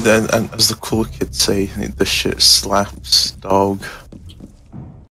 And as the cool kids say, the shit slaps, dog.